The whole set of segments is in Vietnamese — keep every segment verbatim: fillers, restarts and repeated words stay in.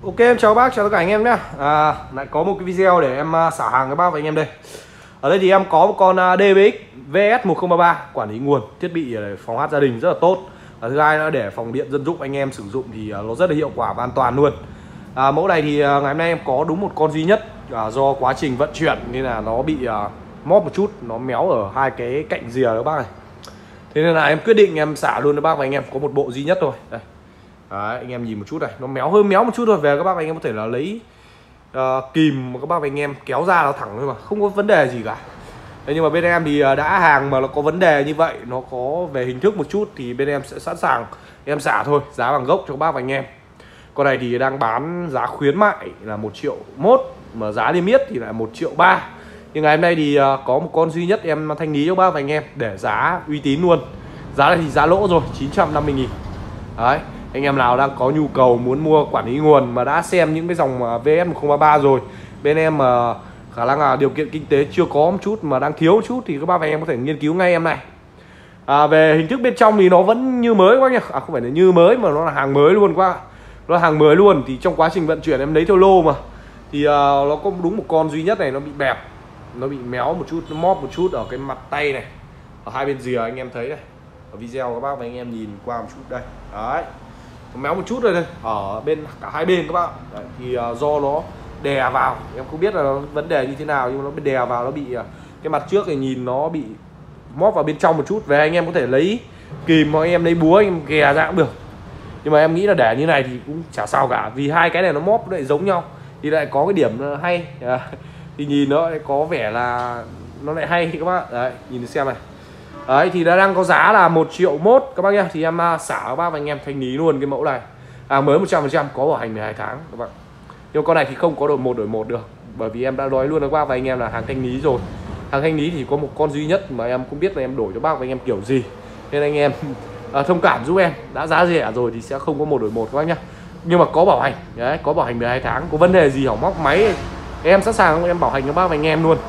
Ok, em chào bác, chào tất cả anh em nhé. À, lại có một cái video để em uh, xả hàng với bác và anh em đây. Ở đây thì em có một con uh, đê bê ích vê ét một không ba ba quản lý nguồn, thiết bị để phòng hát gia đình rất là tốt. Và thứ hai là để phòng điện dân dụng anh em sử dụng thì uh, nó rất là hiệu quả và an toàn luôn. À, mẫu này thì uh, ngày hôm nay em có đúng một con duy nhất, uh, do quá trình vận chuyển nên là nó bị uh, móp một chút, nó méo ở hai cái cạnh rìa đó bác này. Thế nên là em quyết định em xả luôn cho bác và anh em, có một bộ duy nhất thôi. Đây. Đấy, anh em nhìn một chút này, nó méo hơi méo một chút thôi, về các bác và anh em có thể là lấy uh, kìm mà các bác và anh em kéo ra nó thẳng thôi mà không có vấn đề gì cả. Thế nhưng mà bên em thì đã hàng mà nó có vấn đề như vậy, nó có về hình thức một chút thì bên em sẽ sẵn sàng em xả thôi, giá bằng gốc cho các bác và anh em. Con này thì đang bán giá khuyến mại là một triệu mốt, mà giá niêm yết thì là một triệu ba. Nhưng ngày hôm nay thì uh, có một con duy nhất em thanh lý cho các bác và anh em để giá uy tín luôn. Giá này thì giá lỗ rồi, chín trăm năm mươi nghìn. Đấy, anh em nào đang có nhu cầu muốn mua quản lý nguồn mà đã xem những cái dòng vê ét một không ba ba rồi, bên em mà khả năng là điều kiện kinh tế chưa có một chút mà đang thiếu một chút thì các bác và anh em có thể nghiên cứu ngay em này. À, về hình thức bên trong thì nó vẫn như mới quá nhỉ, à không phải là như mới mà nó là hàng mới luôn quá, nó là hàng mới luôn. Thì trong quá trình vận chuyển em lấy theo lô mà thì uh, nó có đúng một con duy nhất này nó bị bẹp, nó bị méo một chút, nó móp một chút ở cái mặt tay này, ở hai bên rìa anh em thấy này, ở video các bác và anh em nhìn qua một chút đây. Đấy, méo một chút rồi đây, ở bên cả hai bên các bạn. Đấy, thì uh, do nó đè vào, em không biết là nó vấn đề như thế nào nhưng mà nó đè vào, nó bị uh, cái mặt trước thì nhìn nó bị móp vào bên trong một chút. Về anh em có thể lấy kìm mà anh em lấy búa anh em ghè ra cũng được, nhưng mà em nghĩ là để như này thì cũng chả sao cả, vì hai cái này nó móp nó lại giống nhau thì lại có cái điểm hay. uh, thì nhìn nó lại có vẻ là nó lại hay các bạn. Đấy, nhìn xem này. Đấy thì đã đang có giá là một triệu mốt các bác nhá. Thì em uh, xả các bác và anh em thanh lý luôn cái mẫu này. À, mới một trăm phần trăm, có bảo hành mười hai tháng các bạn. Nhưng con này thì không có đổi một đổi một được, bởi vì em đã nói luôn với bác và anh em là hàng thanh lý rồi. Hàng thanh lý thì có một con duy nhất mà em cũng biết là em đổi cho bác và anh em kiểu gì. Nên anh em uh, thông cảm giúp em, đã giá rẻ rồi thì sẽ không có một đổi một các bác nhá. Nhưng mà có bảo hành, đấy, có bảo hành mười hai tháng, có vấn đề gì hỏng móc máy em sẵn sàng em bảo hành cho bác và anh em luôn.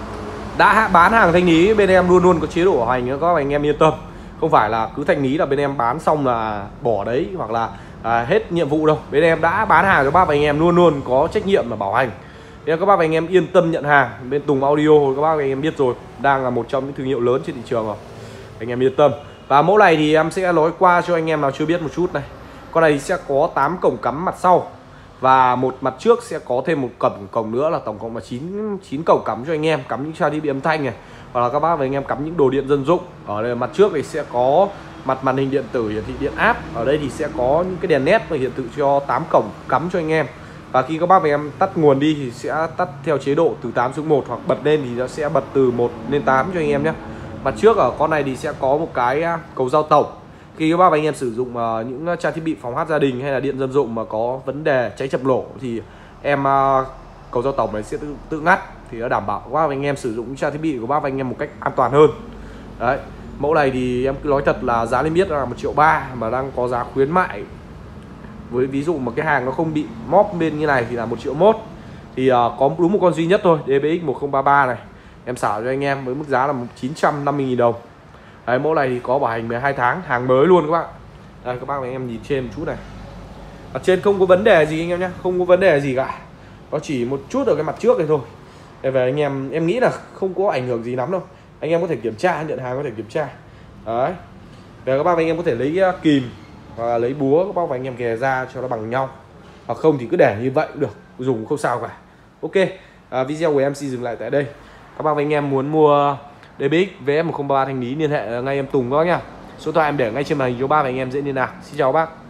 Đã bán hàng thanh lý bên em luôn luôn có chế độ bảo hành nữa các bác anh em yên tâm, không phải là cứ thanh lý là bên em bán xong là bỏ đấy hoặc là à, hết nhiệm vụ đâu. Bên em đã bán hàng cho bác và anh em luôn luôn có trách nhiệm là bảo hành, nên các bác và anh em yên tâm nhận hàng. Bên Tùng Audio các bác và anh em biết rồi, đang là một trong những thương hiệu lớn trên thị trường rồi, anh em yên tâm. Và mẫu này thì em sẽ nói qua cho anh em nào chưa biết một chút này. Con này sẽ có tám cổng cắm mặt sau và một mặt trước sẽ có thêm một cổng cổng nữa, là tổng cộng là chín chín cổng cắm cho anh em cắm những trang thiết bị âm thanh này, hoặc là các bác và anh em cắm những đồ điện dân dụng. Ở đây mặt trước thì sẽ có mặt màn hình điện tử hiển thị điện áp, ở đây thì sẽ có những cái đèn nét và hiển thị cho tám cổng cắm cho anh em. Và khi các bác và anh em tắt nguồn đi thì sẽ tắt theo chế độ từ tám xuống một, hoặc bật lên thì nó sẽ bật từ một lên tám cho anh em nhé. Mặt trước ở con này thì sẽ có một cái cầu dao tổng. Khi các bác và anh em sử dụng uh, những trang thiết bị phòng hát gia đình hay là điện dân dụng mà có vấn đề cháy chập nổ thì em uh, cầu dao tổng này sẽ tự, tự ngắt, thì nó đảm bảo các bác và anh em sử dụng những trang thiết bị của bác và anh em một cách an toàn hơn. Đấy, mẫu này thì em cứ nói thật là giá niêm yết là một triệu ba mà đang có giá khuyến mại. Với ví dụ mà cái hàng nó không bị móp bên như này thì là một triệu mốt. Thì uh, có đúng một con duy nhất thôi, đê bê ích một không ba ba này. Em xả cho anh em với mức giá là chín trăm năm mươi nghìn đồng. Đấy, mẫu này thì có bảo hành mười hai tháng, hàng mới luôn các bạn. Đây các bác và anh em nhìn trên một chút này. Ở trên không có vấn đề gì anh em nhé, không có vấn đề gì cả. Nó chỉ một chút ở cái mặt trước này thôi. Để về anh em, em nghĩ là không có ảnh hưởng gì lắm đâu. Anh em có thể kiểm tra, nhận hàng có thể kiểm tra. Đấy. Về các bác và anh em có thể lấy kìm và lấy búa các bác và anh em ghè ra cho nó bằng nhau. Hoặc không thì cứ để như vậy cũng được, dùng không sao cả. Ok, à, video của em xin dừng lại tại đây. Các bác và anh em muốn mua đê bê ích vê ét một không ba thanh lý liên hệ ngay em Tùng các bác nhá. Số điện thoại em để ngay trên màn hình cho bác và anh em dễ liên lạc. Xin chào các bác.